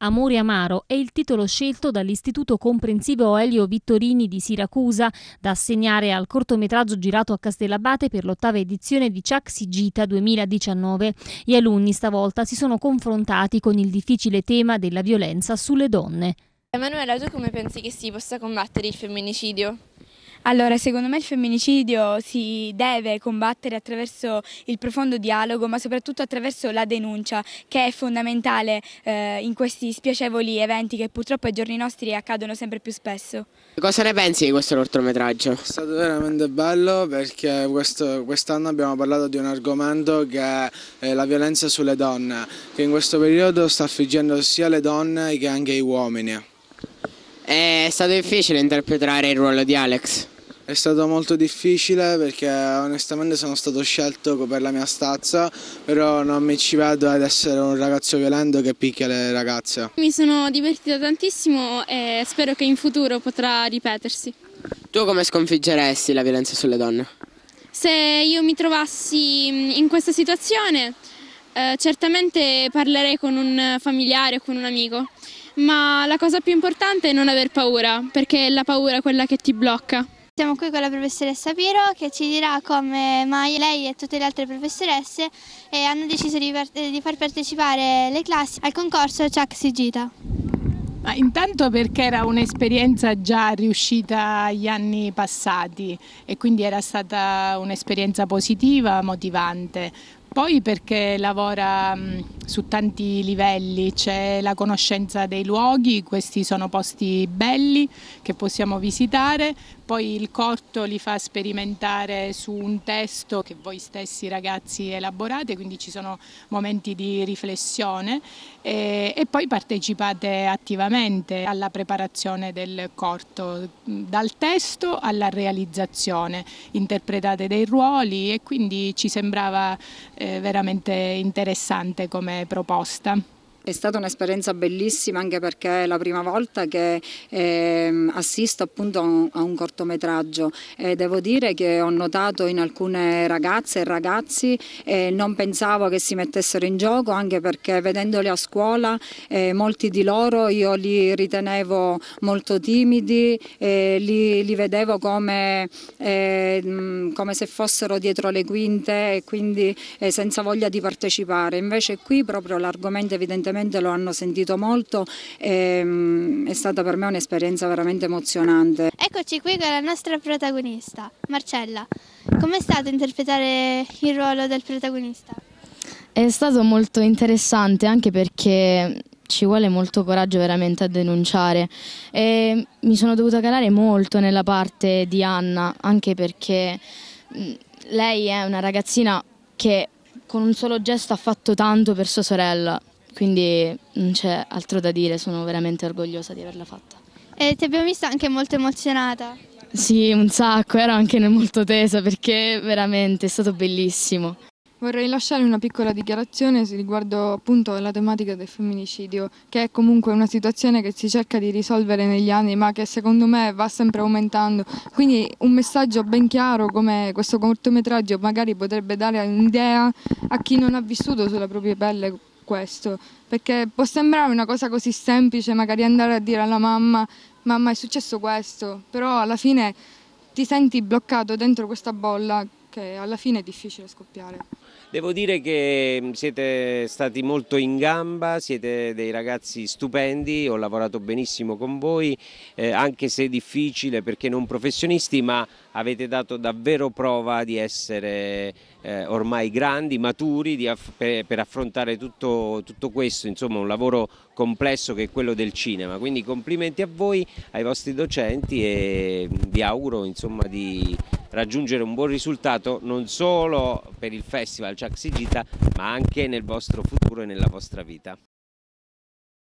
Amore amaro è il titolo scelto dall'Istituto Comprensivo Elio Vittorini di Siracusa da assegnare al cortometraggio girato a Castellabate per l'8ª edizione di Ciaxi Gita 2019. Gli alunni stavolta si sono confrontati con il difficile tema della violenza sulle donne. Emanuela, tu come pensi che si possa combattere il femminicidio? Allora, secondo me il femminicidio si deve combattere attraverso il profondo dialogo, ma soprattutto attraverso la denuncia, che è fondamentale in questi spiacevoli eventi che purtroppo ai giorni nostri accadono sempre più spesso. Cosa ne pensi di questo cortometraggio? È stato veramente bello perché quest'anno abbiamo parlato di un argomento che è la violenza sulle donne, che in questo periodo sta affliggendo sia le donne che anche gli uomini. È stato difficile interpretare il ruolo di Alex? È stato molto difficile perché onestamente sono stato scelto per la mia stazza, però non mi ci vedo ad essere un ragazzo violento che picchia le ragazze. Mi sono divertita tantissimo e spero che in futuro potrà ripetersi. Tu come sconfiggeresti la violenza sulle donne? Se io mi trovassi in questa situazione, certamente parlerei con un familiare o con un amico, ma la cosa più importante è non aver paura, perché è la paura quella che ti blocca. Siamo qui con la professoressa Piro che ci dirà come mai lei e tutte le altre professoresse hanno deciso di far partecipare le classi al concorso Ciaxi Gita. Ma intanto perché era un'esperienza già riuscita gli anni passati e quindi era stata un'esperienza positiva, motivante. Poi perché lavora su tanti livelli, c'è la conoscenza dei luoghi, questi sono posti belli che possiamo visitare, poi il corto li fa sperimentare su un testo che voi stessi ragazzi elaborate, quindi ci sono momenti di riflessione e poi partecipate attivamente alla preparazione del corto, dal testo alla realizzazione, interpretate dei ruoli e quindi ci sembrava veramente interessante come proposta. È stata un'esperienza bellissima anche perché è la prima volta che assisto appunto a un cortometraggio e devo dire che ho notato in alcune ragazze e ragazzi non pensavo che si mettessero in gioco, anche perché vedendoli a scuola molti di loro io li ritenevo molto timidi, li vedevo come se fossero dietro le quinte e quindi senza voglia di partecipare. Invece qui proprio l'argomento evidentemente lo hanno sentito molto, è stata per me un'esperienza veramente emozionante. Eccoci qui con la nostra protagonista, Marcella. Com'è stato interpretare il ruolo del protagonista? È stato molto interessante anche perché ci vuole molto coraggio veramente a denunciare e mi sono dovuta calare molto nella parte di Anna, anche perché lei è una ragazzina che con un solo gesto ha fatto tanto per sua sorella. Quindi non c'è altro da dire, sono veramente orgogliosa di averla fatta. E ti abbiamo vista anche molto emozionata. Sì, un sacco, ero anche molto tesa perché veramente è stato bellissimo. Vorrei lasciare una piccola dichiarazione riguardo appunto la tematica del femminicidio, che è comunque una situazione che si cerca di risolvere negli anni, ma che secondo me va sempre aumentando. Quindi un messaggio ben chiaro come questo cortometraggio magari potrebbe dare un'idea a chi non ha vissuto sulla propria pelle questo, perché può sembrare una cosa così semplice, magari andare a dire alla mamma è successo questo, però alla fine ti senti bloccato dentro questa bolla che alla fine è difficile scoppiare. Devo dire che siete stati molto in gamba, siete dei ragazzi stupendi, ho lavorato benissimo con voi, anche se difficile perché non professionisti, ma avete dato davvero prova di essere ormai grandi, maturi per affrontare tutto questo, insomma un lavoro complesso che è quello del cinema. Quindi complimenti a voi, ai vostri docenti e vi auguro insomma di raggiungere un buon risultato non solo per il Festival Ciaxi Gita ma anche nel vostro futuro e nella vostra vita.